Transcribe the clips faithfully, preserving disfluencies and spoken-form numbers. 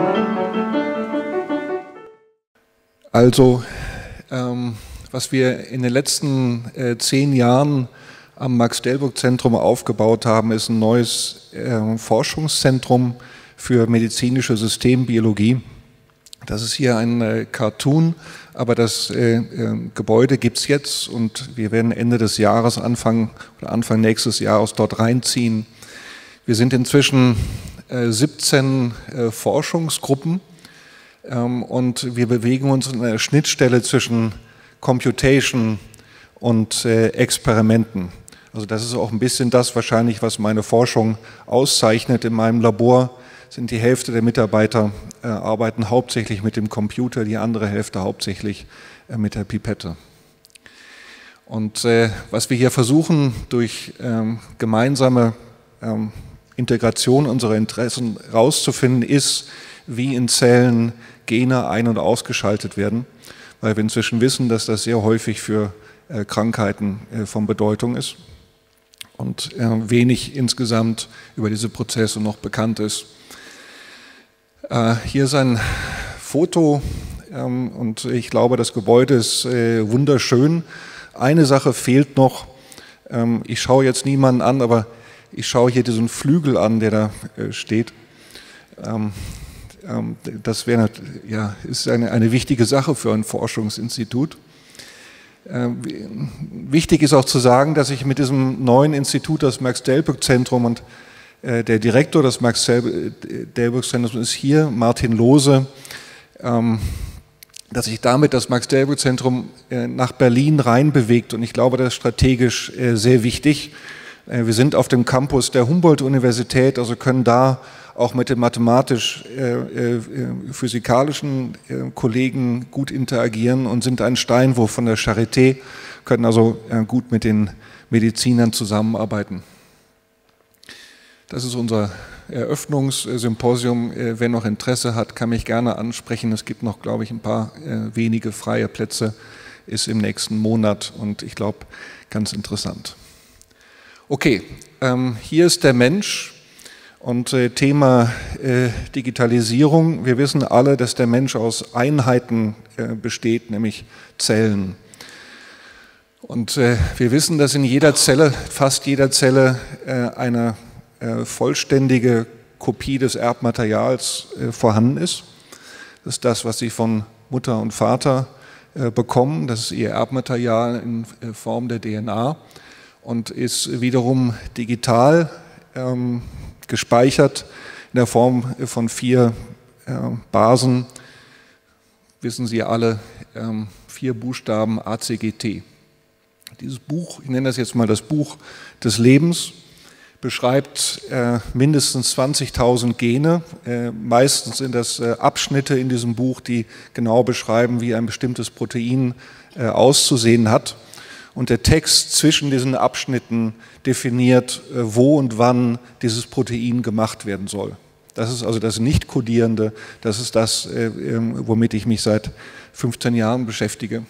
Also, ähm, was wir in den letzten äh, zehn Jahren am Max-Delbrück-Zentrum aufgebaut haben, ist ein neues äh, Forschungszentrum für medizinische Systembiologie. Das ist hier ein äh, Cartoon, aber das äh, äh, Gebäude gibt es jetzt und wir werden Ende des Jahres, Anfang oder Anfang nächstes Jahres dort reinziehen. Wir sind inzwischen äh, siebzehn äh, Forschungsgruppen ähm, und wir bewegen uns in einer Schnittstelle zwischen Computation und äh, Experimenten. Also das ist auch ein bisschen das wahrscheinlich, was meine Forschung auszeichnet. In meinem Labor sind die Hälfte der Mitarbeiter äh, arbeiten hauptsächlich mit dem Computer, die andere Hälfte hauptsächlich äh, mit der Pipette. Und äh, was wir hier versuchen, durch ähm, gemeinsame ähm, Integration unserer Interessen rauszufinden, ist, wie in Zellen Gene ein- und ausgeschaltet werden, weil wir inzwischen wissen, dass das sehr häufig für äh, Krankheiten äh, von Bedeutung ist und äh, wenig insgesamt über diese Prozesse noch bekannt ist. Äh, hier ist ein Foto ähm, und ich glaube, das Gebäude ist äh, wunderschön. Eine Sache fehlt noch. Ähm, ich schaue jetzt niemanden an, aber ich schaue hier diesen Flügel an, der da äh, steht. Ähm, ähm, das wäre, ja, ist eine, eine wichtige Sache für ein Forschungsinstitut. Äh, wichtig ist auch zu sagen, dass ich mit diesem neuen Institut, das Max-Delbrück-Zentrum, und äh, der Direktor des Max-Delbrück-Zentrums ist hier, Martin Lohse, ähm, dass sich damit das Max-Delbrück-Zentrum äh, nach Berlin reinbewegt. Und ich glaube, das ist strategisch äh, sehr wichtig. Äh, wir sind auf dem Campus der Humboldt-Universität, also können da auch mit den mathematisch-physikalischen äh, äh, Kollegen gut interagieren und sind ein Steinwurf von der Charité, können also äh, gut mit den Medizinern zusammenarbeiten. Das ist unser Eröffnungssymposium. Äh, wer noch Interesse hat, kann mich gerne ansprechen. Es gibt noch, glaube ich, ein paar äh, wenige freie Plätze, ist im nächsten Monat und ich glaube, ganz interessant. Okay, ähm, hier ist der Mensch. Und äh, Thema äh, Digitalisierung. Wir wissen alle, dass der Mensch aus Einheiten äh, besteht, nämlich Zellen. Und äh, wir wissen, dass in jeder Zelle, fast jeder Zelle, äh, eine äh, vollständige Kopie des Erbmaterials äh, vorhanden ist. Das ist das, was Sie von Mutter und Vater äh, bekommen. Das ist ihr Erbmaterial in äh, Form der D N A und ist wiederum digital ähm, gespeichert in der Form von vier äh, Basen, wissen Sie alle, ähm, vier Buchstaben A C G T. Dieses Buch, ich nenne das jetzt mal das Buch des Lebens, beschreibt äh, mindestens zwanzigtausend Gene. Äh, meistens sind das äh, Abschnitte in diesem Buch, die genau beschreiben, wie ein bestimmtes Protein äh, auszusehen hat. Und der Text zwischen diesen Abschnitten definiert, wo und wann dieses Protein gemacht werden soll. Das ist also das Nicht-Kodierende, das ist das, womit ich mich seit fünfzehn Jahren beschäftige.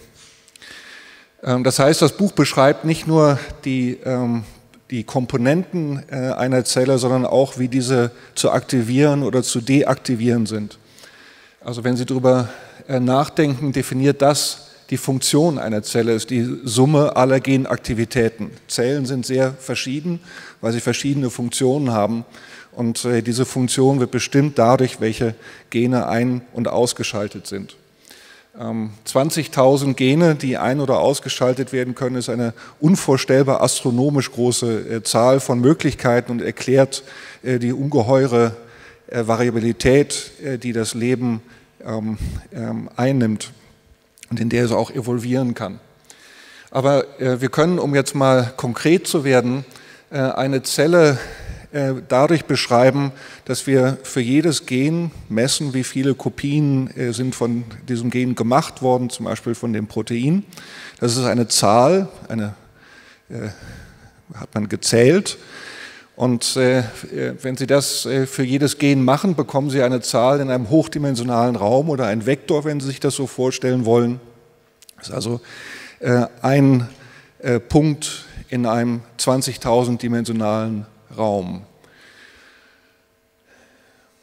Das heißt, das Buch beschreibt nicht nur die, die Komponenten einer Zelle, sondern auch, wie diese zu aktivieren oder zu deaktivieren sind. Also wenn Sie darüber nachdenken, definiert das die Funktion einer Zelle, ist die Summe aller Genaktivitäten. Zellen sind sehr verschieden, weil sie verschiedene Funktionen haben. Und äh, diese Funktion wird bestimmt dadurch, welche Gene ein- und ausgeschaltet sind. Ähm, zwanzigtausend Gene, die ein- oder ausgeschaltet werden können, ist eine unvorstellbar astronomisch große äh, Zahl von Möglichkeiten und erklärt äh, die ungeheure äh, Variabilität, äh, die das Leben ähm, ähm, einnimmt und in der es auch evolvieren kann. Aber äh, wir können, um jetzt mal konkret zu werden, äh, eine Zelle äh, dadurch beschreiben, dass wir für jedes Gen messen, wie viele Kopien äh, sind von diesem Gen gemacht worden, zum Beispiel von dem Protein. Das ist eine Zahl, eine äh, hat man gezählt. Und äh, wenn Sie das äh, für jedes Gen machen, bekommen Sie eine Zahl in einem hochdimensionalen Raum oder ein Vektor, wenn Sie sich das so vorstellen wollen. Das ist also äh, ein äh, Punkt in einem zwanzigtausend dimensionalen Raum.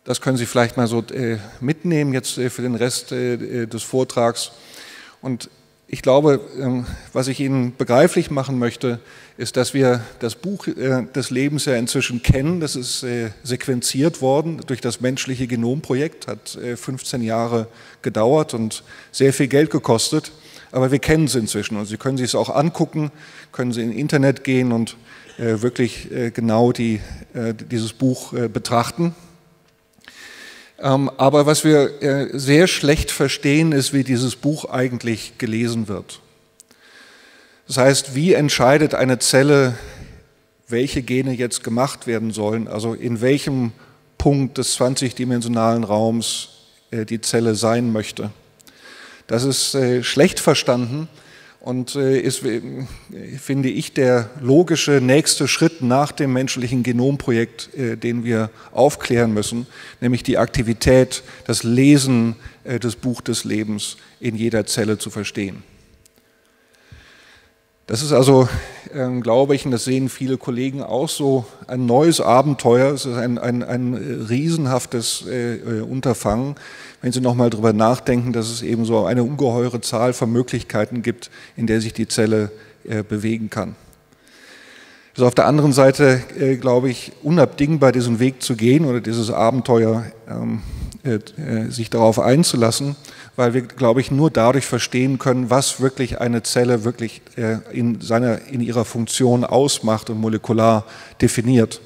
Das können Sie vielleicht mal so äh, mitnehmen jetzt äh, für den Rest äh, des Vortrags. Und ich glaube, ähm, was ich Ihnen begreiflich machen möchte, ist, dass wir das Buch äh, des Lebens ja inzwischen kennen. Das ist äh, sequenziert worden durch das menschliche Genomprojekt, hat äh, fünfzehn Jahre gedauert und sehr viel Geld gekostet. Aber wir kennen es inzwischen und Sie können sich es auch angucken, können Sie ins Internet gehen und äh, wirklich äh, genau die, äh, dieses Buch äh, betrachten. Ähm, aber was wir äh, sehr schlecht verstehen, ist, wie dieses Buch eigentlich gelesen wird. Das heißt, wie entscheidet eine Zelle, welche Gene jetzt gemacht werden sollen, also in welchem Punkt des zwanzigdimensionalen Raums äh, die Zelle sein möchte. Das ist äh, schlecht verstanden und äh, ist, äh, finde ich, der logische nächste Schritt nach dem menschlichen Genomprojekt, äh, den wir aufklären müssen, nämlich die Aktivität, das Lesen äh, des Buch des Lebens in jeder Zelle zu verstehen. Das ist also, äh, glaube ich, und das sehen viele Kollegen auch so, ein neues Abenteuer. Es ist ein, ein, ein riesenhaftes äh, Unterfangen, wenn Sie nochmal darüber nachdenken, dass es eben so eine ungeheure Zahl von Möglichkeiten gibt, in der sich die Zelle äh, bewegen kann. Also auf der anderen Seite, äh, glaube ich, unabdingbar, diesen Weg zu gehen oder dieses Abenteuer ähm, äh, sich darauf einzulassen, weil wir, glaube ich, nur dadurch verstehen können, was wirklich eine Zelle wirklich äh, in, seiner, in ihrer Funktion ausmacht und molekular definiert.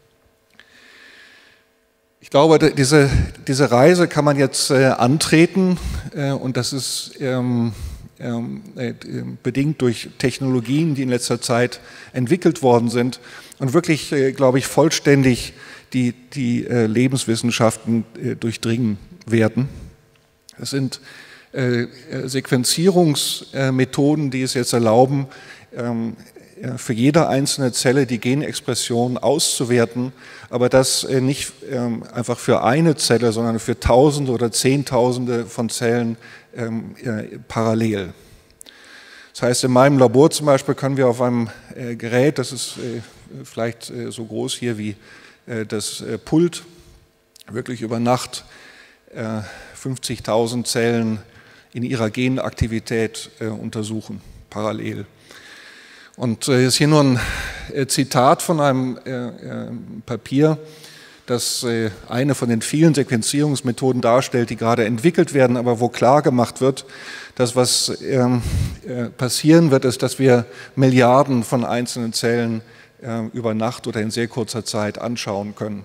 Ich glaube, diese, diese Reise kann man jetzt äh, antreten äh, und das ist ähm, ähm, äh, bedingt durch Technologien, die in letzter Zeit entwickelt worden sind und wirklich, äh, glaube ich, vollständig die, die äh, Lebenswissenschaften äh, durchdringen werden. Es sind äh, Sequenzierungsmethoden, die es jetzt erlauben, ähm, für jede einzelne Zelle die Genexpression auszuwerten, aber das nicht einfach für eine Zelle, sondern für Tausende oder Zehntausende von Zellen parallel. Das heißt, in meinem Labor zum Beispiel können wir auf einem Gerät, das ist vielleicht so groß hier wie das Pult, wirklich über Nacht fünfzigtausend Zellen in ihrer Genaktivität untersuchen, parallel. Und äh, ist hier nur ein äh, Zitat von einem äh, äh, Papier, das äh, eine von den vielen Sequenzierungsmethoden darstellt, die gerade entwickelt werden, aber wo klar gemacht wird, dass was ähm, äh, passieren wird, ist, dass wir Milliarden von einzelnen Zellen äh, über Nacht oder in sehr kurzer Zeit anschauen können.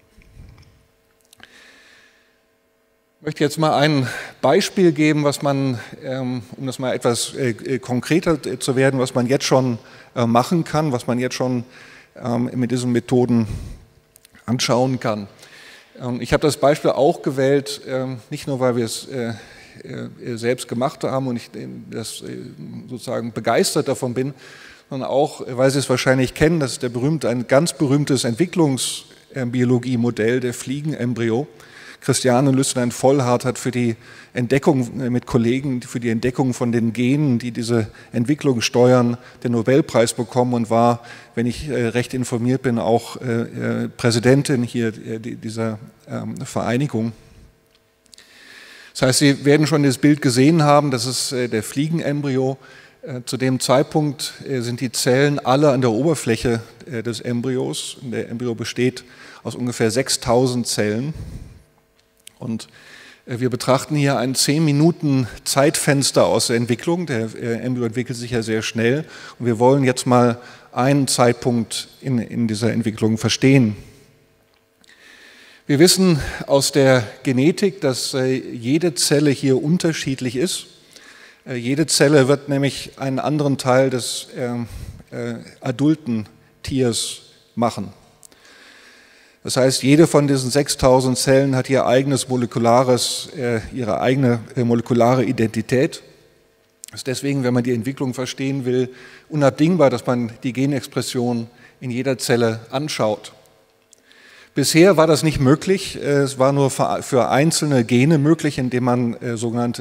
Ich möchte jetzt mal ein Beispiel geben, was man, um das mal etwas konkreter zu werden, was man jetzt schon machen kann, was man jetzt schon mit diesen Methoden anschauen kann. Ich habe das Beispiel auch gewählt, nicht nur, weil wir es selbst gemacht haben und ich das sozusagen begeistert davon bin, sondern auch, weil Sie es wahrscheinlich kennen, das ist der berühmte, ein ganz berühmtes Entwicklungsbiologie-Modell, der Fliegenembryo. Christiane Lüstenlein-Vollhardt hat für die Entdeckung mit Kollegen, für die Entdeckung von den Genen, die diese Entwicklung steuern, den Nobelpreis bekommen und war, wenn ich recht informiert bin, auch Präsidentin hier dieser Vereinigung. Das heißt, Sie werden schon das Bild gesehen haben, das ist der Fliegenembryo. Zu dem Zeitpunkt sind die Zellen alle an der Oberfläche des Embryos. Der Embryo besteht aus ungefähr sechstausend Zellen. Und wir betrachten hier ein zehn Minuten Zeitfenster aus der Entwicklung. Der Embryo entwickelt sich ja sehr schnell. Und wir wollen jetzt mal einen Zeitpunkt in, in dieser Entwicklung verstehen. Wir wissen aus der Genetik, dass jede Zelle hier unterschiedlich ist. Jede Zelle wird nämlich einen anderen Teil des äh, äh, adulten Tiers machen. Das heißt, jede von diesen sechstausend Zellen hat ihr eigenes molekulares, äh, ihre eigene äh, molekulare Identität. Es ist deswegen, wenn man die Entwicklung verstehen will, unabdingbar, dass man die Genexpression in jeder Zelle anschaut. Bisher war das nicht möglich. Es war nur für einzelne Gene möglich, indem man sogenannte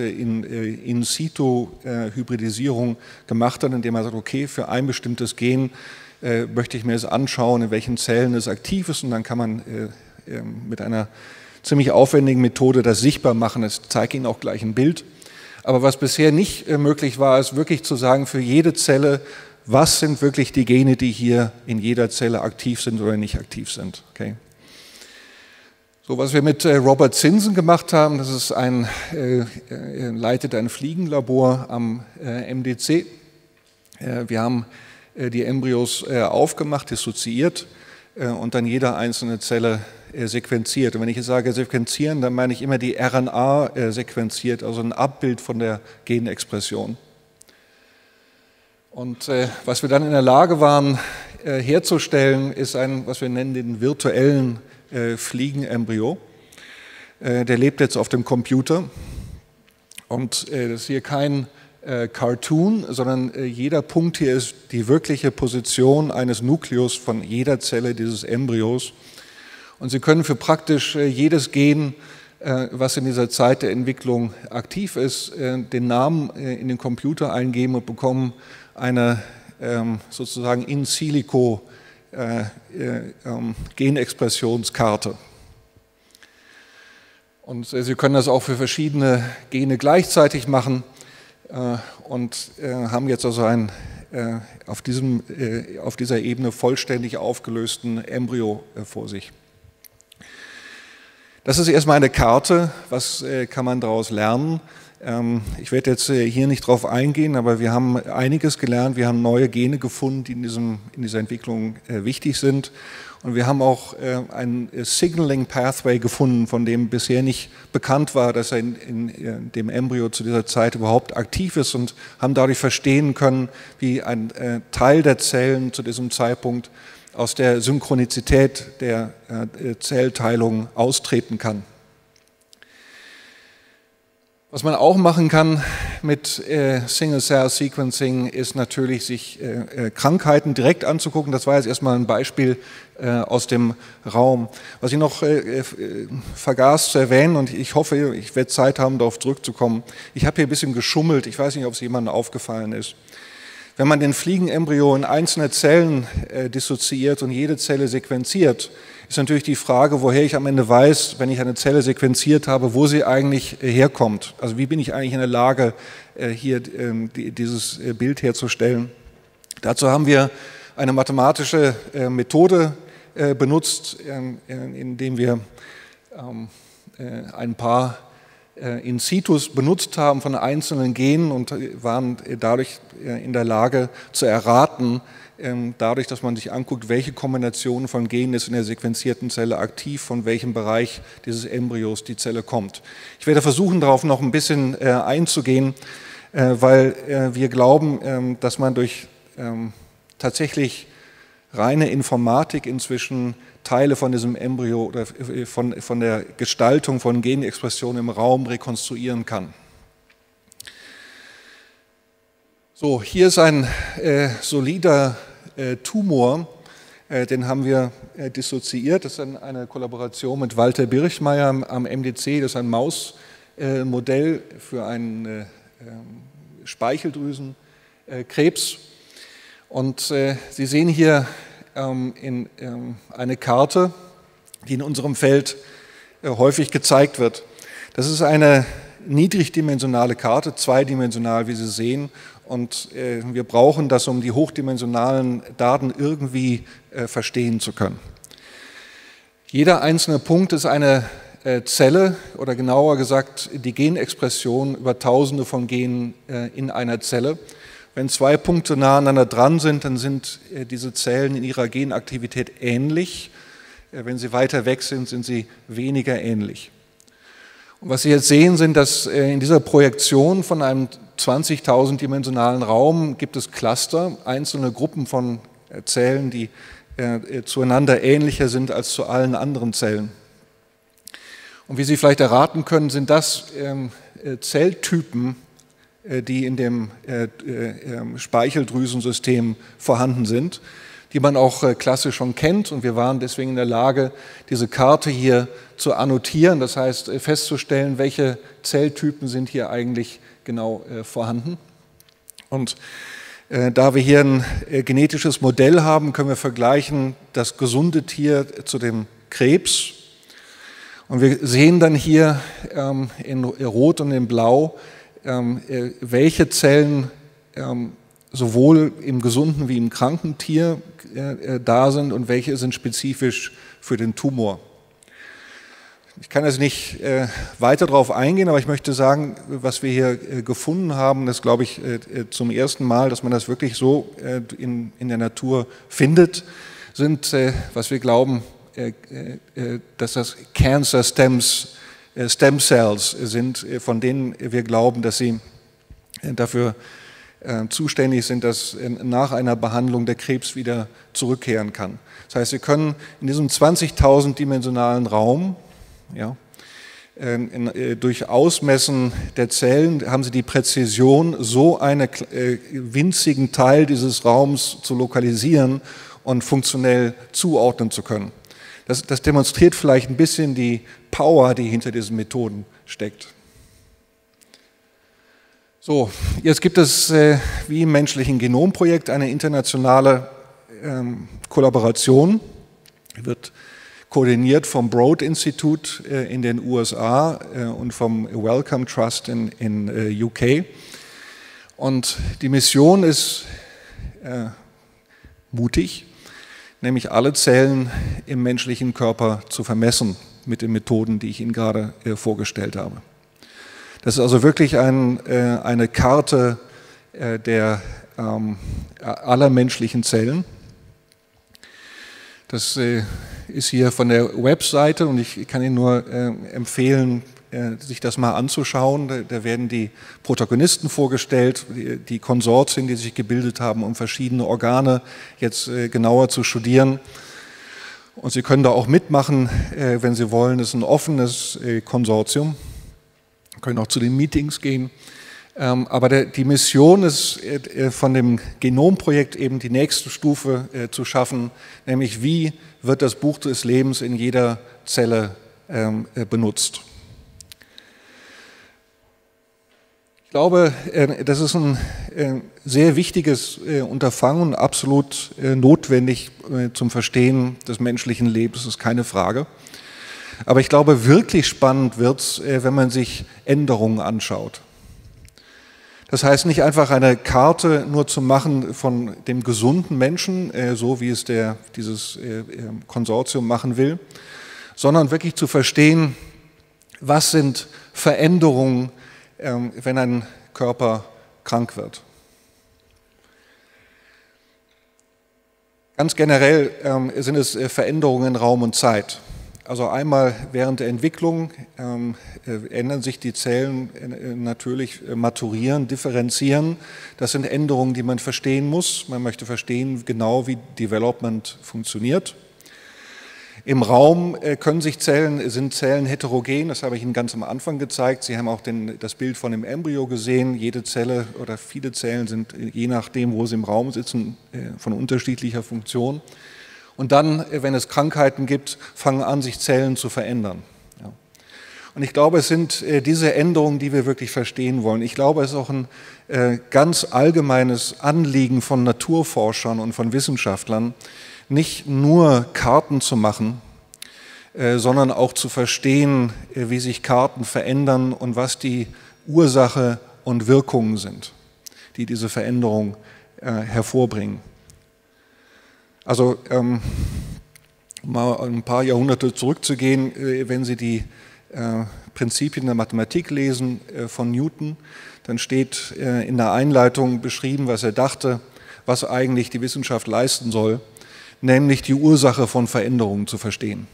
In-situ-Hybridisierung gemacht hat, indem man sagt, okay, für ein bestimmtes Gen möchte ich mir es anschauen, in welchen Zellen es aktiv ist, und dann kann man mit einer ziemlich aufwendigen Methode das sichtbar machen. Ich zeige Ihnen auch gleich ein Bild. Aber was bisher nicht möglich war, ist wirklich zu sagen, für jede Zelle, was sind wirklich die Gene, die hier in jeder Zelle aktiv sind oder nicht aktiv sind. Okay. So, was wir mit äh, Robert Sinson gemacht haben, das ist ein, äh, er leitet ein Fliegenlabor am äh, M D C. Äh, wir haben äh, die Embryos äh, aufgemacht, dissoziiert äh, und dann jede einzelne Zelle äh, sequenziert. Und wenn ich jetzt sage sequenzieren, dann meine ich immer die R N A äh, sequenziert, also ein Abbild von der Genexpression. Und äh, was wir dann in der Lage waren äh, herzustellen, ist ein, was wir nennen, den virtuellen äh, Fliegenembryo. Äh, der lebt jetzt auf dem Computer. Und äh, das ist hier kein äh, Cartoon, sondern äh, jeder Punkt hier ist die wirkliche Position eines Nukleus von jeder Zelle dieses Embryos. Und Sie können für praktisch äh, jedes Gen, äh, was in dieser Zeit der Entwicklung aktiv ist, äh, den Namen äh, in den Computer eingeben und bekommen eine ähm, sozusagen in silico äh, äh, ähm, Genexpressionskarte. Und äh, Sie können das auch für verschiedene Gene gleichzeitig machen äh, und äh, haben jetzt also einen äh, auf, diesem, äh, auf dieser Ebene vollständig aufgelösten Embryo äh, vor sich. Das ist erstmal eine Karte. Was äh, kann man daraus lernen? Ich werde jetzt hier nicht drauf eingehen, aber wir haben einiges gelernt. Wir haben neue Gene gefunden, die in, diesem, in dieser Entwicklung wichtig sind. Und wir haben auch einen Signaling Pathway gefunden, von dem bisher nicht bekannt war, dass er in, in dem Embryo zu dieser Zeit überhaupt aktiv ist, und haben dadurch verstehen können, wie ein Teil der Zellen zu diesem Zeitpunkt aus der Synchronizität der Zellteilung austreten kann. Was man auch machen kann mit äh, Single-Cell-Sequencing ist natürlich, sich äh, Krankheiten direkt anzugucken. Das war jetzt erstmal ein Beispiel äh, aus dem Raum. Was ich noch äh, äh, vergaß zu erwähnen, und ich hoffe, ich werde Zeit haben, darauf zurückzukommen. Ich habe hier ein bisschen geschummelt. Ich weiß nicht, ob es jemandem aufgefallen ist. Wenn man den Fliegenembryo in einzelne Zellen äh, dissoziiert und jede Zelle sequenziert, ist natürlich die Frage, woher ich am Ende weiß, wenn ich eine Zelle sequenziert habe, wo sie eigentlich äh, herkommt. Also wie bin ich eigentlich in der Lage, äh, hier äh, die, dieses äh, Bild herzustellen. Dazu haben wir eine mathematische äh, Methode äh, benutzt, äh, indem wir ähm, äh, ein paar in situs benutzt haben von einzelnen Genen und waren dadurch in der Lage zu erraten, dadurch, dass man sich anguckt, welche Kombination von Genen ist in der sequenzierten Zelle aktiv, von welchem Bereich dieses Embryos die Zelle kommt. Ich werde versuchen, darauf noch ein bisschen einzugehen, weil wir glauben, dass man durch tatsächlich reine Informatik inzwischen Teile von diesem Embryo oder von, von der Gestaltung von Genexpression im Raum rekonstruieren kann. So, hier ist ein äh, solider äh, Tumor, äh, den haben wir äh, dissoziiert. Das ist eine, eine Kollaboration mit Walter Birchmeier am, am M D C. Das ist ein Mausmodell äh, für einen äh, äh, Speicheldrüsenkrebs. Und äh, Sie sehen hier in eine Karte, die in unserem Feld häufig gezeigt wird. Das ist eine niedrigdimensionale Karte, zweidimensional, wie Sie sehen, und wir brauchen das, um die hochdimensionalen Daten irgendwie verstehen zu können. Jeder einzelne Punkt ist eine Zelle, oder genauer gesagt die Genexpression über Tausende von Genen in einer Zelle. Wenn zwei Punkte nah aneinander dran sind, dann sind diese Zellen in ihrer Genaktivität ähnlich. Wenn sie weiter weg sind, sind sie weniger ähnlich. Und was Sie jetzt sehen, sind, dass in dieser Projektion von einem zwanzigtausend dimensionalen Raum gibt es Cluster, einzelne Gruppen von Zellen, die zueinander ähnlicher sind als zu allen anderen Zellen. Und wie Sie vielleicht erraten können, sind das Zelltypen, die in dem äh, äh, Speicheldrüsensystem vorhanden sind, die man auch äh, klassisch schon kennt. Und wir waren deswegen in der Lage, diese Karte hier zu annotieren, das heißt äh, festzustellen, welche Zelltypen sind hier eigentlich genau äh, vorhanden. Und äh, da wir hier ein äh, genetisches Modell haben, können wir vergleichen das gesunde Tier zu dem Krebs. Und wir sehen dann hier ähm, in Rot und in Blau, ähm, äh, welche Zellen ähm, sowohl im gesunden wie im kranken Tier äh, da sind und welche sind spezifisch für den Tumor. Ich kann jetzt nicht äh, weiter darauf eingehen, aber ich möchte sagen, was wir hier äh, gefunden haben, das glaube ich äh, zum ersten Mal, dass man das wirklich so äh, in, in der Natur findet, sind, äh, was wir glauben, äh, äh, dass das Cancer Stems, äh, Stem Cells sind, äh, von denen wir glauben, dass sie äh, dafür äh, zuständig sind, dass äh, nach einer Behandlung der Krebs wieder zurückkehren kann. Das heißt, wir können in diesem zwanzigtausend dimensionalen Raum, ja, in, in, durch Ausmessen der Zellen haben Sie die Präzision, so einen äh, winzigen Teil dieses Raums zu lokalisieren und funktionell zuordnen zu können. Das, das demonstriert vielleicht ein bisschen die Power, die hinter diesen Methoden steckt. So, jetzt gibt es äh, wie im menschlichen Genomprojekt eine internationale ähm, Kollaboration, wird koordiniert vom Broad Institute äh, in den U S A äh, und vom Wellcome Trust in, in äh, U K. Und die Mission ist äh, mutig, nämlich alle Zellen im menschlichen Körper zu vermessen mit den Methoden, die ich Ihnen gerade äh, vorgestellt habe. Das ist also wirklich ein, äh, eine Karte äh, der, ähm, aller menschlichen Zellen. Das äh, ist hier von der Webseite und ich kann Ihnen nur äh, empfehlen, äh, sich das mal anzuschauen. Da, da werden die Protagonisten vorgestellt, die, die Konsortien, die sich gebildet haben, um verschiedene Organe jetzt äh, genauer zu studieren. Und Sie können da auch mitmachen, äh, wenn Sie wollen. Es ist ein offenes äh, Konsortium. Sie können auch zu den Meetings gehen. Ähm, aber der, die Mission ist äh, von dem Genomprojekt eben die nächste Stufe äh, zu schaffen, nämlich wie wird das Buch des Lebens in jeder Zelle ähm, äh, benutzt. Ich glaube, äh, das ist ein äh, sehr wichtiges äh, Unterfangen, absolut äh, notwendig äh, zum Verstehen des menschlichen Lebens, ist keine Frage. Aber ich glaube, wirklich spannend wird es, äh, wenn man sich Änderungen anschaut. Das heißt, nicht einfach eine Karte nur zu machen von dem gesunden Menschen, so wie es der, dieses Konsortium machen will, sondern wirklich zu verstehen, was sind Veränderungen, wenn ein Körper krank wird. Ganz generell sind es Veränderungen in Raum und Zeit. Also einmal während der Entwicklung ähm, äh, ändern sich die Zellen äh, natürlich, äh, maturieren, differenzieren. Das sind Änderungen, die man verstehen muss. Man möchte verstehen genau, wie Development funktioniert. Im Raum äh, können sich Zellen, sind Zellen heterogen, das habe ich Ihnen ganz am Anfang gezeigt. Sie haben auch den, das Bild von dem Embryo gesehen. Jede Zelle oder viele Zellen sind, je nachdem, wo sie im Raum sitzen, äh, von unterschiedlicher Funktion. Und dann, wenn es Krankheiten gibt, fangen an, sich Zellen zu verändern. Ja. Und ich glaube, es sind äh, diese Änderungen, die wir wirklich verstehen wollen. Ich glaube, es ist auch ein äh, ganz allgemeines Anliegen von Naturforschern und von Wissenschaftlern, nicht nur Karten zu machen, äh, sondern auch zu verstehen, äh, wie sich Karten verändern und was die Ursache und Wirkungen sind, die diese Veränderung äh, hervorbringen. Also ähm, um mal ein paar Jahrhunderte zurückzugehen, äh, wenn Sie die äh, Prinzipien der Mathematik lesen äh, von Newton, dann steht äh, in der Einleitung beschrieben, was er dachte, was eigentlich die Wissenschaft leisten soll, nämlich die Ursache von Veränderungen zu verstehen.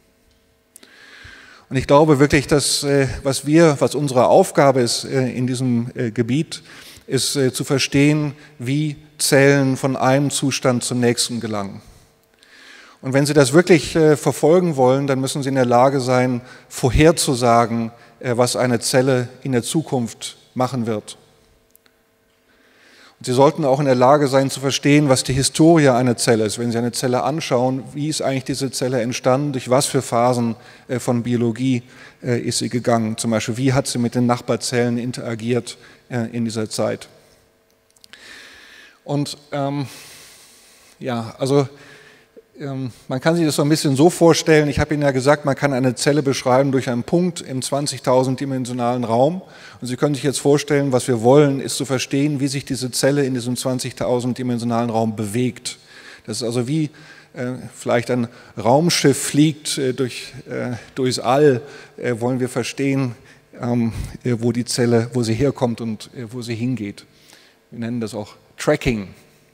Und ich glaube wirklich, dass äh, was wir, was unsere Aufgabe ist äh, in diesem äh, Gebiet, ist äh, zu verstehen, wie Zellen von einem Zustand zum nächsten gelangen. Und wenn Sie das wirklich äh, verfolgen wollen, dann müssen Sie in der Lage sein, vorherzusagen, äh, was eine Zelle in der Zukunft machen wird. Und Sie sollten auch in der Lage sein, zu verstehen, was die Historie einer Zelle ist. Wenn Sie eine Zelle anschauen, wie ist eigentlich diese Zelle entstanden, durch was für Phasen äh, von Biologie äh, ist sie gegangen. Zum Beispiel, wie hat sie mit den Nachbarzellen interagiert äh, in dieser Zeit. Und ähm, ja, also Man kann sich das so ein bisschen so vorstellen, ich habe Ihnen ja gesagt, man kann eine Zelle beschreiben durch einen Punkt im zwanzigtausend-dimensionalen Raum. Und Sie können sich jetzt vorstellen, was wir wollen, ist zu verstehen, wie sich diese Zelle in diesem zwanzigtausend-dimensionalen Raum bewegt. Das ist also wie äh, vielleicht ein Raumschiff fliegt äh, durch, äh, durchs All, äh, wollen wir verstehen, ähm, äh, wo die Zelle, wo sie herkommt und äh, wo sie hingeht. Wir nennen das auch Tracking.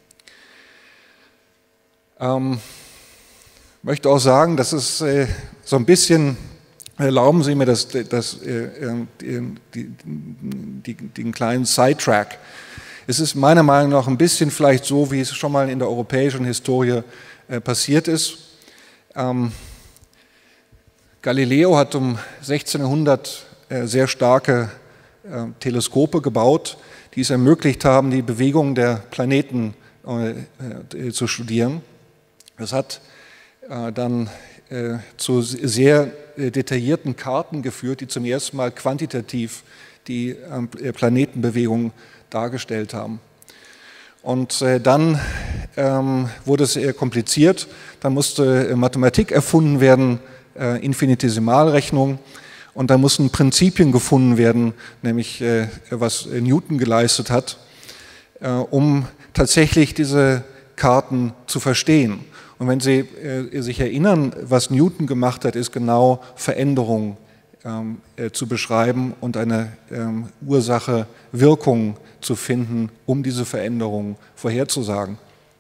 Ähm, Ich möchte auch sagen, das ist äh, so ein bisschen, erlauben Sie mir das, das, äh, die, die, die, den kleinen Sidetrack. Es ist meiner Meinung nach ein bisschen vielleicht so, wie es schon mal in der europäischen Historie äh, passiert ist. Ähm, Galileo hat um sechzehnhundert äh, sehr starke äh, Teleskope gebaut, die es ermöglicht haben, die Bewegung der Planeten äh, äh, zu studieren. Das hat dann äh, zu sehr äh, detaillierten Karten geführt, die zum ersten Mal quantitativ die äh, Planetenbewegung dargestellt haben. Und äh, dann ähm, wurde es eher kompliziert, dann musste äh, Mathematik erfunden werden, äh, Infinitesimalrechnung, und da mussten Prinzipien gefunden werden, nämlich äh, was Newton geleistet hat, äh, um tatsächlich diese Karten zu verstehen. Und wenn Sie äh, sich erinnern, was Newton gemacht hat, ist genau Veränderung ähm, äh, zu beschreiben und eine ähm, Ursache-Wirkung zu finden, um diese Veränderung vorherzusagen.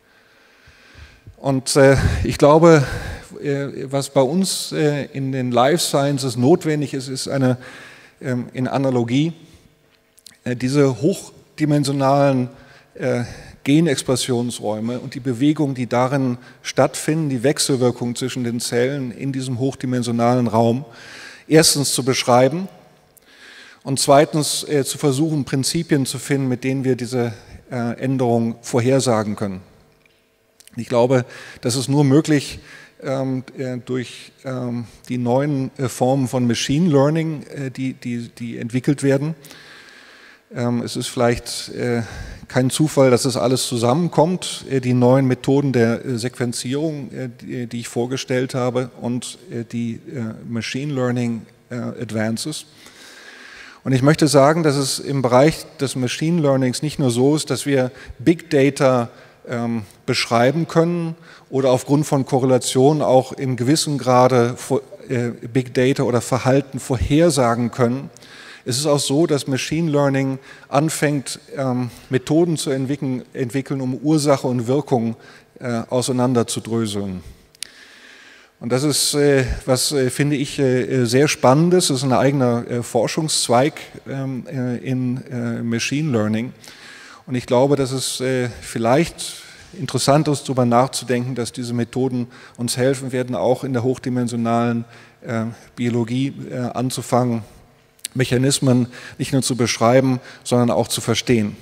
Und äh, ich glaube, äh, was bei uns äh, in den Life Sciences notwendig ist, ist eine, äh, in Analogie, äh, diese hochdimensionalen äh, Genexpressionsräume und die Bewegungen, die darin stattfinden, die Wechselwirkung zwischen den Zellen in diesem hochdimensionalen Raum, erstens zu beschreiben und zweitens äh, zu versuchen, Prinzipien zu finden, mit denen wir diese äh, Änderung vorhersagen können. Ich glaube, das ist nur möglich ähm, äh, durch ähm, die neuen äh, Formen von Machine Learning, äh, die, die, die entwickelt werden. Ähm, es ist vielleicht äh, kein Zufall, dass das alles zusammenkommt, äh, die neuen Methoden der äh, Sequenzierung, äh, die, die ich vorgestellt habe, und äh, die äh, Machine Learning äh, Advances. Und ich möchte sagen, dass es im Bereich des Machine Learnings nicht nur so ist, dass wir Big Data ähm, beschreiben können oder aufgrund von Korrelation auch in gewissem Grade äh, Big Data oder Verhalten vorhersagen können. Es ist auch so, dass Machine Learning anfängt, ähm, Methoden zu entwickeln, entwickeln, um Ursache und Wirkung äh, auseinanderzudröseln. Und das ist, äh, was äh, finde ich äh, sehr Spannendes. Das ist ein eigener äh, Forschungszweig ähm, äh, in äh, Machine Learning. Und ich glaube, dass es äh, vielleicht interessant ist, darüber nachzudenken, dass diese Methoden uns helfen werden, auch in der hochdimensionalen äh, Biologie äh, anzufangen, Mechanismen nicht nur zu beschreiben, sondern auch zu verstehen.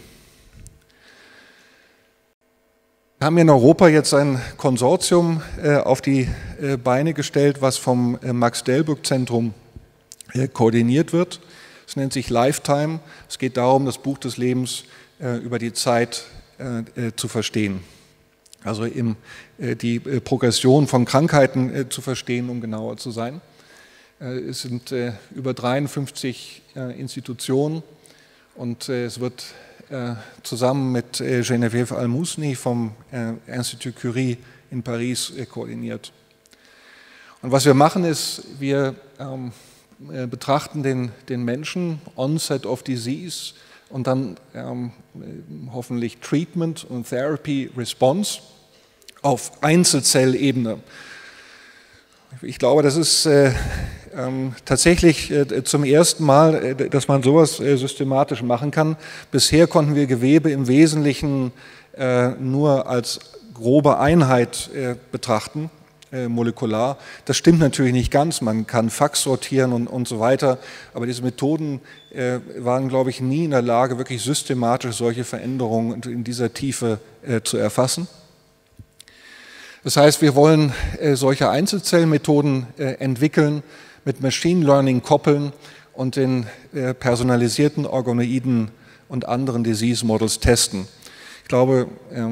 Wir haben in Europa jetzt ein Konsortium äh, auf die äh, Beine gestellt, was vom äh, Max-Delbrück-Zentrum äh, koordiniert wird. Es nennt sich Lifetime. Es geht darum, das Buch des Lebens äh, über die Zeit äh, äh, zu verstehen. Also im, äh, die äh, Progression von Krankheiten äh, zu verstehen, um genauer zu sein. Es sind äh, über dreiundfünfzig äh, Institutionen und äh, es wird äh, zusammen mit äh, Geneviève Al-Mousni vom äh, Institut Curie in Paris äh, koordiniert. Und was wir machen ist, wir ähm, äh, betrachten den, den Menschen, Onset of Disease und dann ähm, hoffentlich Treatment und Therapy Response auf Einzelzellebene. Ich glaube, das ist äh, ähm, tatsächlich äh, zum ersten Mal, äh, dass man sowas äh, systematisch machen kann. Bisher konnten wir Gewebe im Wesentlichen äh, nur als grobe Einheit äh, betrachten, äh, molekular. Das stimmt natürlich nicht ganz. Man kann Fax sortieren und, und so weiter. Aber diese Methoden äh, waren, glaube ich, nie in der Lage, wirklich systematisch solche Veränderungen in dieser Tiefe äh, zu erfassen. Das heißt, wir wollen äh, solche Einzelzellmethoden äh, entwickeln, mit Machine Learning koppeln und in äh, personalisierten Organoiden und anderen Disease Models testen. Ich glaube, ähm,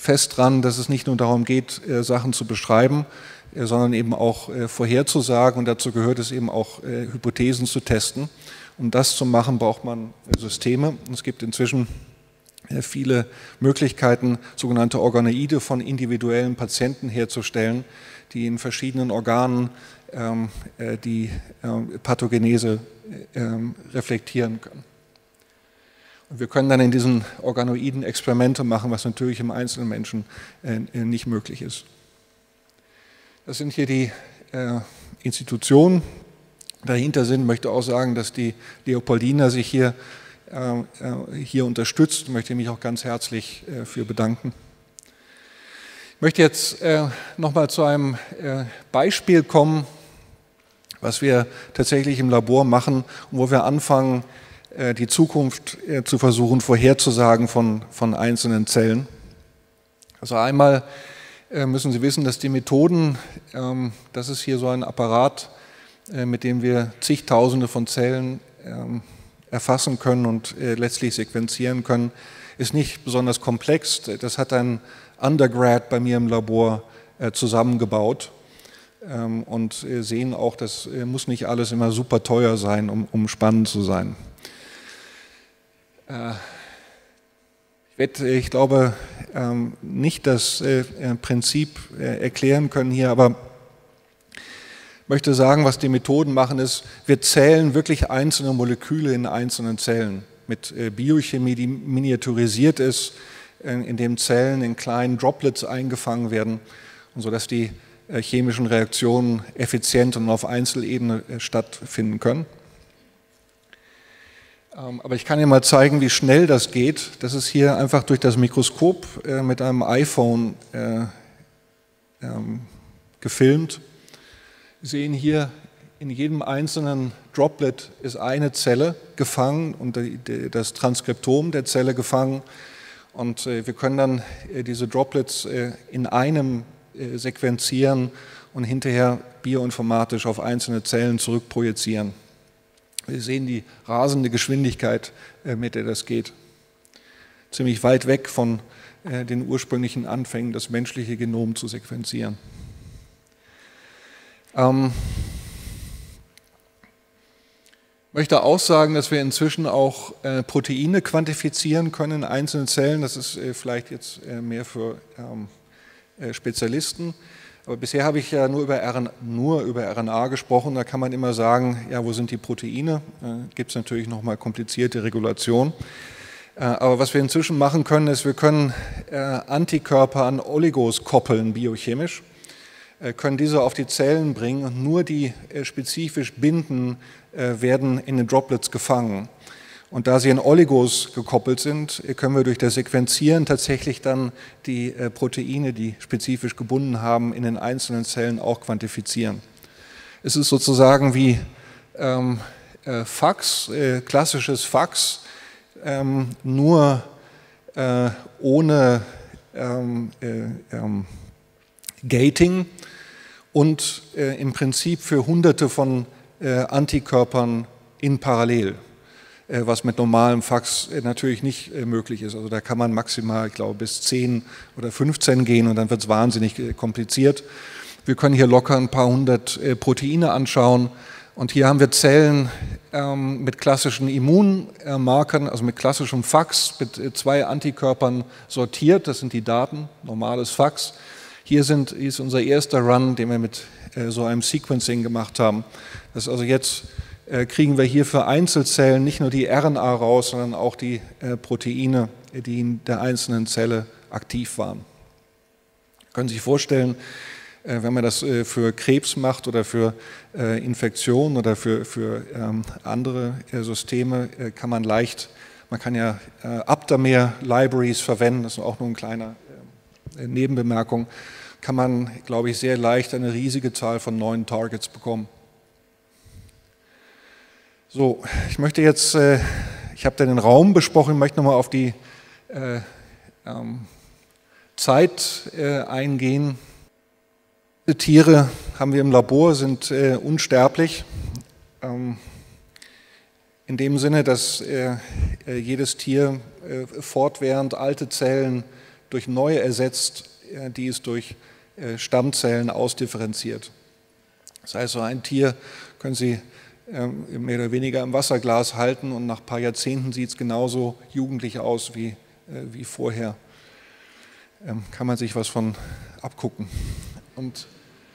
fest dran, dass es nicht nur darum geht, Sachen zu beschreiben, sondern eben auch vorherzusagen, und dazu gehört es eben auch, Hypothesen zu testen. Um das zu machen, braucht man Systeme. Es gibt inzwischen viele Möglichkeiten, sogenannte Organoide von individuellen Patienten herzustellen, die in verschiedenen Organen ähm, die äh, Pathogenese äh, reflektieren können. Und wir können dann in diesen Organoiden Experimente machen, was natürlich im einzelnen Menschen äh, nicht möglich ist. Das sind hier die äh, Institutionen. Dahinter sind, möchte auch sagen, dass die Leopoldina sich hier, äh, hier unterstützt. Ich möchte mich auch ganz herzlich äh, für bedanken. Ich möchte jetzt äh, nochmal zu einem äh, Beispiel kommen, was wir tatsächlich im Labor machen und wo wir anfangen, äh, die Zukunft äh, zu versuchen vorherzusagen von, von einzelnen Zellen. Also einmal äh, müssen Sie wissen, dass die Methoden, ähm, das ist hier so ein Apparat, mit dem wir zigtausende von Zellen ähm, erfassen können und äh, letztlich sequenzieren können, ist nicht besonders komplex. Das hat ein Undergrad bei mir im Labor äh, zusammengebaut ähm, und äh, sehen auch, das äh, muss nicht alles immer super teuer sein, um, um spannend zu sein. Äh, ich, werde, ich glaube ähm, nicht das äh, Prinzip äh, erklären können hier, aber ich möchte sagen, was die Methoden machen, ist, wir zählen wirklich einzelne Moleküle in einzelnen Zellen mit Biochemie, die miniaturisiert ist, in dem Zellen in kleinen Droplets eingefangen werden, und sodass die chemischen Reaktionen effizient und auf Einzelebene stattfinden können. Aber ich kann Ihnen mal zeigen, wie schnell das geht. Das ist hier einfach durch das Mikroskop mit einem iPhone gefilmt. Sie sehen hier, in jedem einzelnen Droplet ist eine Zelle gefangen und das Transkriptom der Zelle gefangen. Und wir können dann diese Droplets in einem sequenzieren und hinterher bioinformatisch auf einzelne Zellen zurückprojizieren. Wir sehen die rasende Geschwindigkeit, mit der das geht. Ziemlich weit weg von den ursprünglichen Anfängen, das menschliche Genom zu sequenzieren. Ähm, ich möchte auch sagen, dass wir inzwischen auch äh, Proteine quantifizieren können in einzelnen Zellen. Das ist äh, vielleicht jetzt äh, mehr für ähm, äh, Spezialisten. Aber bisher habe ich ja nur über, R N A, nur über R N A gesprochen. Da kann man immer sagen, ja, wo sind die Proteine? Äh, gibt es natürlich nochmal komplizierte Regulation. Äh, aber was wir inzwischen machen können, ist, wir können äh, Antikörper an Oligos koppeln, biochemisch, können diese auf die Zellen bringen und nur die äh, spezifisch binden, äh, werden in den Droplets gefangen. Und da sie an Oligos gekoppelt sind, können wir durch das Sequenzieren tatsächlich dann die äh, Proteine, die spezifisch gebunden haben, in den einzelnen Zellen auch quantifizieren. Es ist sozusagen wie ähm, äh, Fax, äh, klassisches Fax, ähm, nur äh, ohne ähm, äh, ähm, Gating und äh, im Prinzip für Hunderte von äh, Antikörpern in Parallel, äh, was mit normalem Fax äh, natürlich nicht äh, möglich ist. Also da kann man maximal, ich glaube, bis zehn oder fünfzehn gehen und dann wird es wahnsinnig äh, kompliziert. Wir können hier locker ein paar hundert äh, Proteine anschauen und hier haben wir Zellen ähm, mit klassischen Immunmarkern, also mit klassischem Fax, mit äh, zwei Antikörpern sortiert. Das sind die Daten, normales Fax. Hier sind, ist unser erster Run, den wir mit äh, so einem Sequencing gemacht haben. Das ist also jetzt äh, kriegen wir hier für Einzelzellen nicht nur die R N A raus, sondern auch die äh, Proteine, die in der einzelnen Zelle aktiv waren. Können Sie sich vorstellen, äh, wenn man das äh, für Krebs macht oder für äh, Infektionen oder für, für ähm, andere äh, Systeme, äh, kann man leicht, man kann ja äh, Aptamer-Libraries verwenden, das ist auch nur ein kleiner äh, Nebenbemerkung, kann man, glaube ich, sehr leicht eine riesige Zahl von neuen Targets bekommen. So, ich möchte jetzt, äh, ich habe da den Raum besprochen, ich möchte nochmal auf die äh, ähm, Zeit äh, eingehen. Diese Tiere haben wir im Labor, sind äh, unsterblich. Ähm, in dem Sinne, dass äh, jedes Tier äh, fortwährend alte Zellen durch neue ersetzt, die es durch Stammzellen ausdifferenziert. Das heißt, so ein Tier können Sie mehr oder weniger im Wasserglas halten und nach ein paar Jahrzehnten sieht es genauso jugendlich aus wie, wie vorher. Kann man sich was von abgucken. Und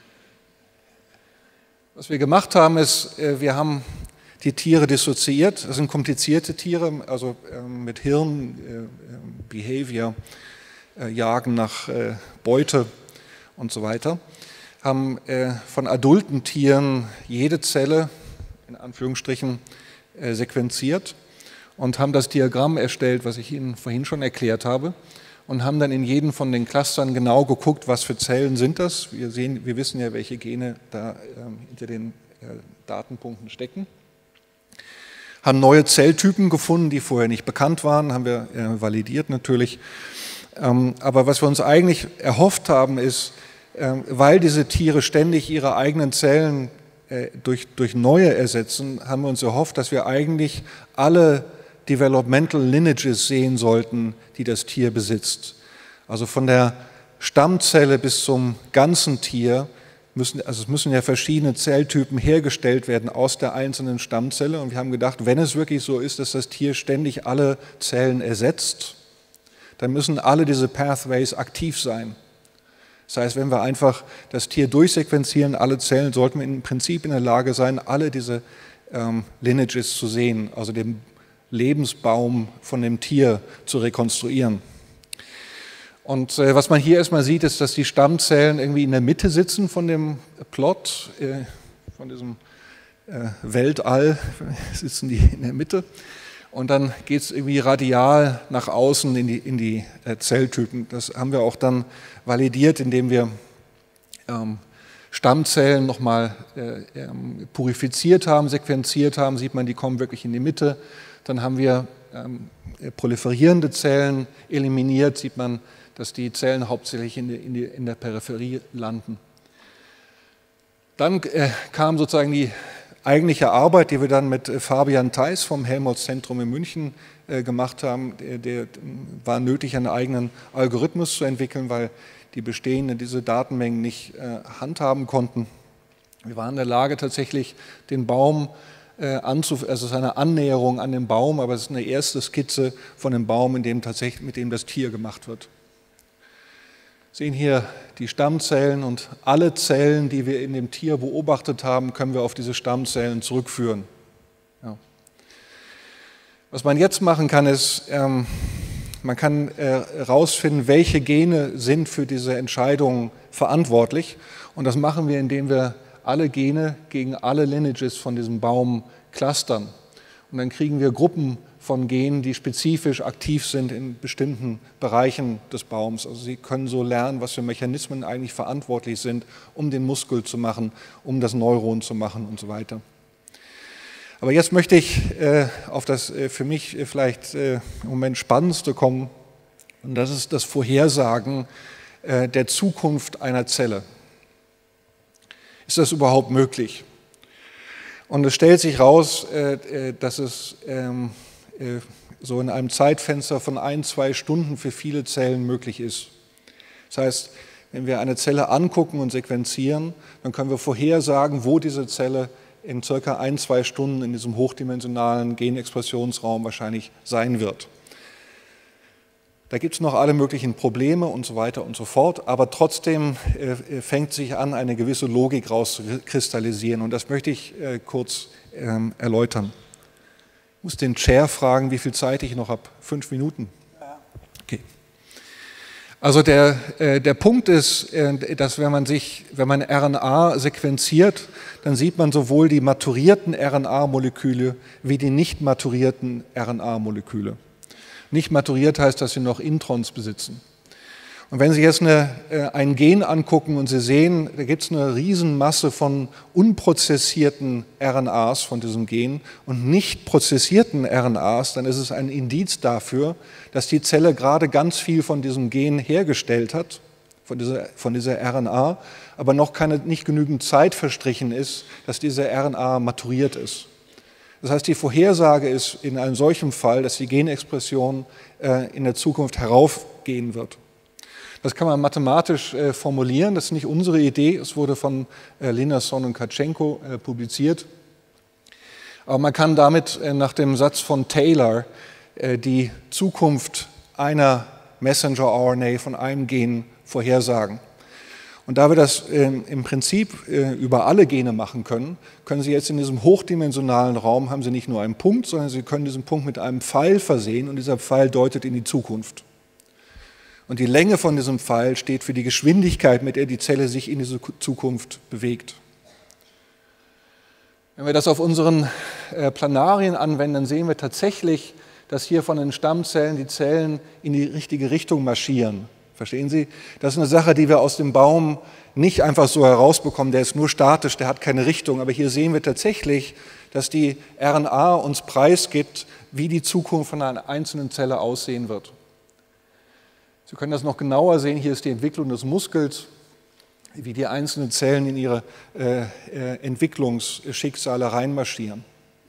was wir gemacht haben, ist, wir haben die Tiere dissoziiert. Das sind komplizierte Tiere, also mit Hirn, Behavior, Jagen nach Beute und so weiter. Haben von adulten Tieren jede Zelle, in Anführungsstrichen, sequenziert und haben das Diagramm erstellt, was ich Ihnen vorhin schon erklärt habe, und haben dann in jedem von den Clustern genau geguckt, was für Zellen sind das. Wir sehen, wir wissen ja, welche Gene da ähm, hinter den äh, Datenpunkten stecken. Haben neue Zelltypen gefunden, die vorher nicht bekannt waren, haben wir äh, validiert natürlich. Ähm, aber was wir uns eigentlich erhofft haben, ist, äh, weil diese Tiere ständig ihre eigenen Zellen äh, durch, durch neue ersetzen, haben wir uns erhofft, dass wir eigentlich alle Developmental Lineages sehen sollten, die das Tier besitzt. Also von der Stammzelle bis zum ganzen Tier müssen, also es müssen ja verschiedene Zelltypen hergestellt werden aus der einzelnen Stammzelle. Und wir haben gedacht, wenn es wirklich so ist, dass das Tier ständig alle Zellen ersetzt, dann müssen alle diese Pathways aktiv sein. Das heißt, wenn wir einfach das Tier durchsequenzieren, alle Zellen, sollten wir im Prinzip in der Lage sein, alle diese ähm, Lineages zu sehen, also den Lebensbaum von dem Tier zu rekonstruieren. Und äh, was man hier erstmal sieht, ist, dass die Stammzellen irgendwie in der Mitte sitzen von dem Plot, äh, von diesem äh, Weltall sitzen die in der Mitte. Und dann geht es irgendwie radial nach außen in die, in die äh, Zelltypen. Das haben wir auch dann validiert, indem wir ähm, Stammzellen nochmal äh, ähm, purifiziert haben, sequenziert haben, sieht man, die kommen wirklich in die Mitte. Dann haben wir ähm, proliferierende Zellen eliminiert, sieht man, dass die Zellen hauptsächlich in, die, in, die, in der Peripherie landen. Dann äh, kam sozusagen die eigentliche Arbeit, die wir dann mit äh, Fabian Theis vom Helmholtz-Zentrum in München äh, gemacht haben. Der, der war nötig, einen eigenen Algorithmus zu entwickeln, weil die bestehenden diese Datenmengen nicht äh, handhaben konnten. Wir waren in der Lage, tatsächlich den Baum Also es ist eine Annäherung an den Baum, aber es ist eine erste Skizze von dem Baum, in dem tatsächlich, mit dem das Tier gemacht wird. Sie sehen hier die Stammzellen und alle Zellen, die wir in dem Tier beobachtet haben, können wir auf diese Stammzellen zurückführen. Ja. Was man jetzt machen kann, ist, ähm, man kann herausfinden, äh, welche Gene sind für diese Entscheidungen verantwortlich. Und das machen wir, indem wir alle Gene gegen alle Lineages von diesem Baum clustern. Und dann kriegen wir Gruppen von Genen, die spezifisch aktiv sind in bestimmten Bereichen des Baums. Also Sie können so lernen, was für Mechanismen eigentlich verantwortlich sind, um den Muskel zu machen, um das Neuron zu machen und so weiter. Aber jetzt möchte ich äh, auf das äh, für mich äh, vielleicht äh, im Moment Spannendste kommen. Und das ist das Vorhersagen äh, der Zukunft einer Zelle. Ist das überhaupt möglich? Und es stellt sich raus, dass es so in einem Zeitfenster von ein, zwei Stunden für viele Zellen möglich ist. Das heißt, wenn wir eine Zelle angucken und sequenzieren, dann können wir vorhersagen, wo diese Zelle in circa ein, zwei Stunden in diesem hochdimensionalen Genexpressionsraum wahrscheinlich sein wird. Da gibt es noch alle möglichen Probleme und so weiter und so fort, aber trotzdem äh, fängt sich an, eine gewisse Logik rauszukristallisieren und das möchte ich äh, kurz ähm, erläutern. Ich muss den Chair fragen, wie viel Zeit ich noch habe. Fünf Minuten? Okay. Also der, äh, der Punkt ist, äh, dass wenn man sich, wenn man R N A sequenziert, dann sieht man sowohl die maturierten R N A-Moleküle wie die nicht maturierten R N A-Moleküle. Nicht maturiert heißt, dass sie noch Introns besitzen. Und wenn Sie jetzt eine, äh, ein Gen angucken und Sie sehen, da gibt es eine Riesenmasse von unprozessierten R N As von diesem Gen und nicht prozessierten R N As, dann ist es ein Indiz dafür, dass die Zelle gerade ganz viel von diesem Gen hergestellt hat, von dieser, von dieser R N A, aber noch keine, nicht genügend Zeit verstrichen ist, dass diese R N A maturiert ist. Das heißt, die Vorhersage ist in einem solchen Fall, dass die Genexpression äh, in der Zukunft heraufgehen wird. Das kann man mathematisch äh, formulieren, das ist nicht unsere Idee, es wurde von äh, Linnarson und Katschenko äh, publiziert. Aber man kann damit äh, nach dem Satz von Taylor äh, die Zukunft einer Messenger-R N A von einem Gen vorhersagen. Und da wir das äh, im Prinzip äh, über alle Gene machen können, können Sie jetzt in diesem hochdimensionalen Raum, haben Sie nicht nur einen Punkt, sondern Sie können diesen Punkt mit einem Pfeil versehen und dieser Pfeil deutet in die Zukunft. Und die Länge von diesem Pfeil steht für die Geschwindigkeit, mit der die Zelle sich in diese Zukunft bewegt. Wenn wir das auf unseren äh, Planarien anwenden, dann sehen wir tatsächlich, dass hier von den Stammzellen die Zellen in die richtige Richtung marschieren. Verstehen Sie? Das ist eine Sache, die wir aus dem Baum nicht einfach so herausbekommen. Der ist nur statisch, der hat keine Richtung. Aber hier sehen wir tatsächlich, dass die R N A uns preisgibt, wie die Zukunft von einer einzelnen Zelle aussehen wird. Sie können das noch genauer sehen. Hier ist die Entwicklung des Muskels, wie die einzelnen Zellen in ihre äh, äh, Entwicklungsschicksale reinmarschieren.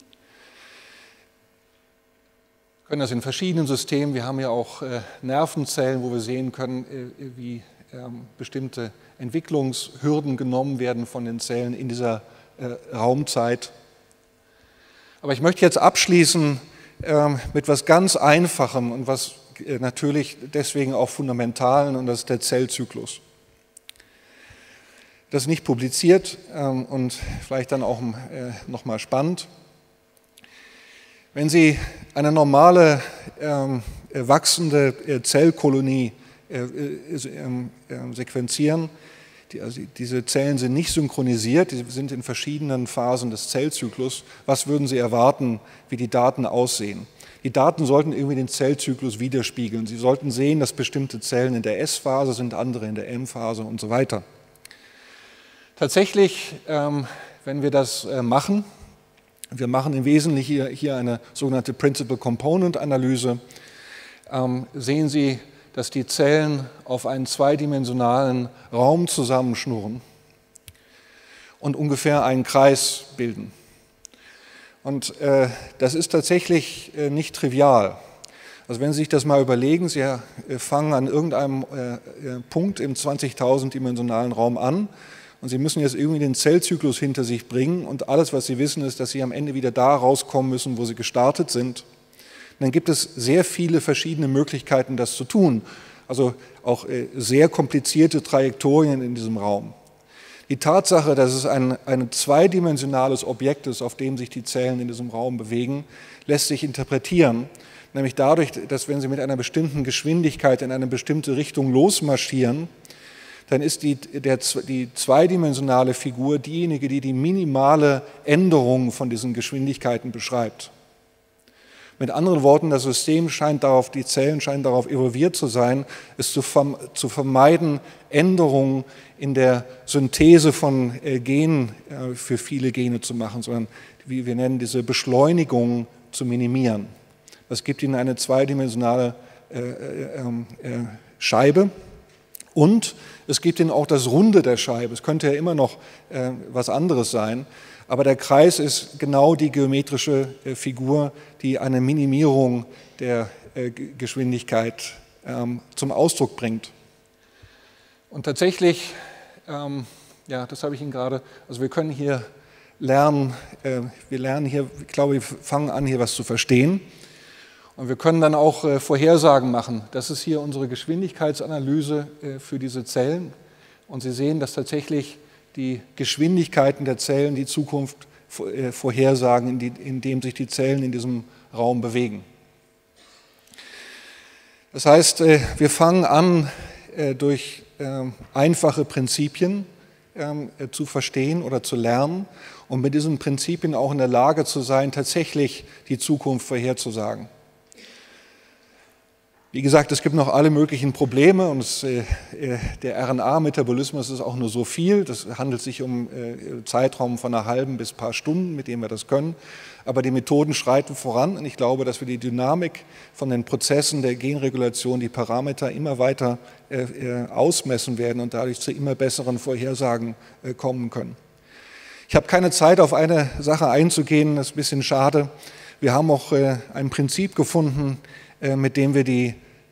Wir können das in verschiedenen Systemen. Wir haben ja auch äh, Nervenzellen, wo wir sehen können, äh, wie ähm, bestimmte Entwicklungshürden genommen werden von den Zellen in dieser äh, Raumzeit. Aber ich möchte jetzt abschließen äh, mit etwas ganz Einfachem und was äh, natürlich deswegen auch Fundamentalen, und das ist der Zellzyklus. Das ist nicht publiziert ähm, und vielleicht dann auch äh, nochmal spannend. Wenn Sie eine normale ähm, wachsende äh, Zellkolonie äh, äh, äh, sequenzieren, die, also diese Zellen sind nicht synchronisiert, die sind in verschiedenen Phasen des Zellzyklus. Was würden Sie erwarten, wie die Daten aussehen? Die Daten sollten irgendwie den Zellzyklus widerspiegeln. Sie sollten sehen, dass bestimmte Zellen in der S-Phase sind, andere in der M-Phase und so weiter. Tatsächlich, ähm, wenn wir das äh, machen, wir machen im Wesentlichen hier, hier eine sogenannte Principal Component Analyse, ähm, sehen Sie, dass die Zellen auf einen zweidimensionalen Raum zusammenschnurren und ungefähr einen Kreis bilden. Und äh, das ist tatsächlich äh, nicht trivial. Also wenn Sie sich das mal überlegen, Sie äh, fangen an irgendeinem äh, Punkt im zwanzigtausend-dimensionalen Raum an, und Sie müssen jetzt irgendwie den Zellzyklus hinter sich bringen und alles, was Sie wissen, ist, dass Sie am Ende wieder da rauskommen müssen, wo Sie gestartet sind. Und dann gibt es sehr viele verschiedene Möglichkeiten, das zu tun. Also auch sehr komplizierte Trajektorien in diesem Raum. Die Tatsache, dass es ein, ein zweidimensionales Objekt ist, auf dem sich die Zellen in diesem Raum bewegen, lässt sich interpretieren. Nämlich dadurch, dass wenn Sie mit einer bestimmten Geschwindigkeit in eine bestimmte Richtung losmarschieren, dann ist die, der, die zweidimensionale Figur diejenige, die die minimale Änderung von diesen Geschwindigkeiten beschreibt. Mit anderen Worten, das System scheint darauf, die Zellen scheinen darauf evolviert zu sein, es zu, zu vermeiden, Änderungen in der Synthese von äh, Genen äh, für viele Gene zu machen, sondern, wie wir nennen, diese Beschleunigung zu minimieren. Das gibt ihnen eine zweidimensionale äh, äh, äh, Scheibe. Und es gibt ihnen auch das Runde der Scheibe. Es könnte ja immer noch äh, was anderes sein, aber der Kreis ist genau die geometrische äh, Figur, die eine Minimierung der äh, Geschwindigkeit ähm, zum Ausdruck bringt. Und tatsächlich, ähm, ja, das habe ich Ihnen gerade, also wir können hier lernen, äh, wir lernen hier, ich glaube, wir fangen an, hier was zu verstehen. Und wir können dann auch äh, Vorhersagen machen. Das ist hier unsere Geschwindigkeitsanalyse äh, für diese Zellen. Und Sie sehen, dass tatsächlich die Geschwindigkeiten der Zellen die Zukunft äh, vorhersagen, in die, indem sich die Zellen in diesem Raum bewegen. Das heißt, äh, wir fangen an, äh, durch äh, einfache Prinzipien äh, zu verstehen oder zu lernen und mit diesen Prinzipien auch in der Lage zu sein, tatsächlich die Zukunft vorherzusagen. Wie gesagt, es gibt noch alle möglichen Probleme und es, äh, der R N A-Metabolismus ist auch nur so viel. Das handelt sich um äh, Zeitraum von einer halben bis ein paar Stunden, mit dem wir das können. Aber die Methoden schreiten voran und ich glaube, dass wir die Dynamik von den Prozessen der Genregulation, die Parameter immer weiter äh, äh, ausmessen werden und dadurch zu immer besseren Vorhersagen äh, kommen können. Ich habe keine Zeit, auf eine Sache einzugehen, das ist ein bisschen schade. Wir haben auch äh, ein Prinzip gefunden, mit dem wir die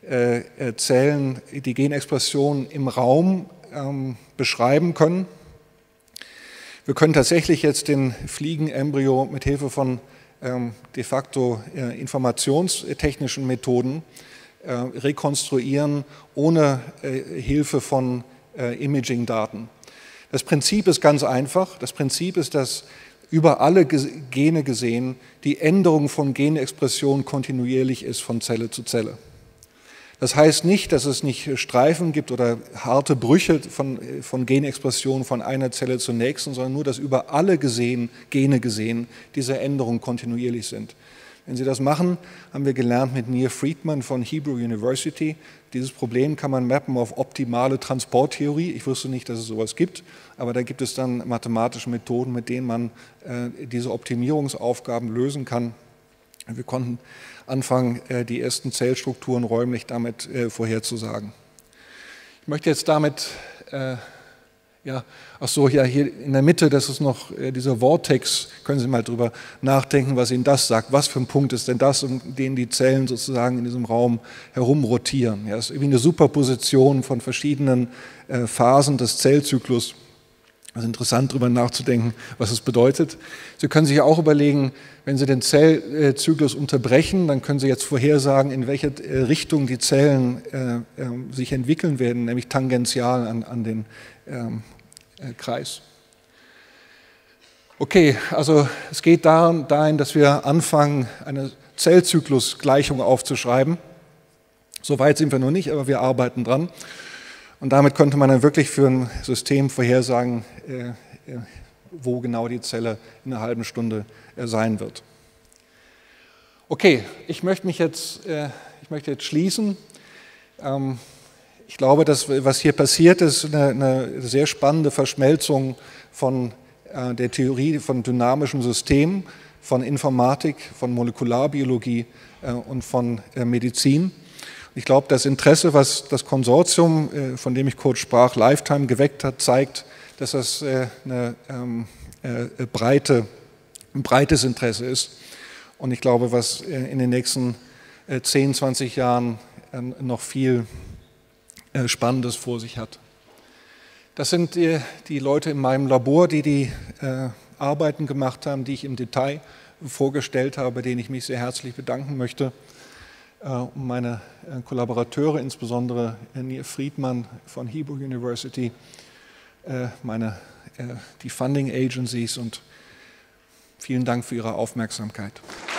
Zellen die Genexpression im Raum beschreiben können. Wir können tatsächlich jetzt den Fliegenembryo mit Hilfe von de facto informationstechnischen Methoden rekonstruieren, ohne Hilfe von Imaging-Daten. Das Prinzip ist ganz einfach. Das Prinzip ist, dass über alle Gene gesehen die Änderung von Genexpression kontinuierlich ist von Zelle zu Zelle. Das heißt nicht, dass es nicht Streifen gibt oder harte Brüche von, von Genexpression von einer Zelle zur nächsten, sondern nur, dass über alle gesehen, Gene gesehen diese Änderungen kontinuierlich sind. Wenn Sie das machen, haben wir gelernt mit Nir Friedman von Hebrew University. Dieses Problem kann man mappen auf optimale Transporttheorie. Ich wusste nicht, dass es sowas gibt, aber da gibt es dann mathematische Methoden, mit denen man äh, diese Optimierungsaufgaben lösen kann. Wir konnten anfangen, äh, die ersten Zellstrukturen räumlich damit äh, vorherzusagen. Ich möchte jetzt damit äh, Ja, ach so, ja, hier in der Mitte, das ist noch äh, dieser Vortex, können Sie mal drüber nachdenken, was Ihnen das sagt. Was für ein Punkt ist denn das, um den die Zellen sozusagen in diesem Raum herumrotieren? Ja, das ist irgendwie eine Superposition von verschiedenen äh, Phasen des Zellzyklus. Es ist interessant, darüber nachzudenken, was es bedeutet. Sie können sich auch überlegen, wenn Sie den Zellzyklus unterbrechen, dann können Sie jetzt vorhersagen, in welche Richtung die Zellen äh, äh, sich entwickeln werden, nämlich tangential an, an den ähm, äh, Kreis. Okay, also es geht dahin, dass wir anfangen, eine Zellzyklusgleichung aufzuschreiben. So weit sind wir noch nicht, aber wir arbeiten dran. Und damit könnte man dann wirklich für ein System vorhersagen, äh, äh, wo genau die Zelle in einer halben Stunde äh, sein wird. Okay, ich möchte mich jetzt, äh, ich möchte jetzt schließen. Ähm, ich glaube, dass was hier passiert ist, eine, eine sehr spannende Verschmelzung von äh, der Theorie von dynamischen Systemen, von Informatik, von Molekularbiologie äh, und von äh, Medizin. Ich glaube, das Interesse, was das Konsortium, von dem ich kurz sprach, Lifetime geweckt hat, zeigt, dass das eine breite, ein breites Interesse ist. Und ich glaube, was in den nächsten zehn, zwanzig Jahren noch viel Spannendes vor sich hat. Das sind die, die Leute in meinem Labor, die die Arbeiten gemacht haben, die ich im Detail vorgestellt habe, bei denen ich mich sehr herzlich bedanken möchte. Um meine Kollaborateure, insbesondere Nir Friedman von Hebrew University, meine, die Funding Agencies, und vielen Dank für Ihre Aufmerksamkeit.